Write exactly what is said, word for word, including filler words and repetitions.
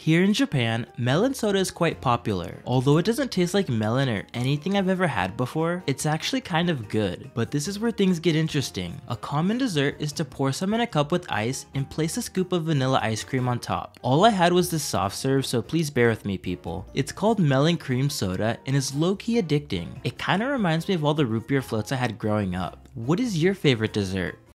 Here in Japan, melon soda is quite popular. Although it doesn't taste like melon or anything I've ever had before, it's actually kind of good. But this is where things get interesting. A common dessert is to pour some in a cup with ice and place a scoop of vanilla ice cream on top. All I had was this soft serve, so please bear with me, people. It's called melon cream soda and is low-key addicting. It kinda reminds me of all the root beer floats I had growing up. What is your favorite dessert?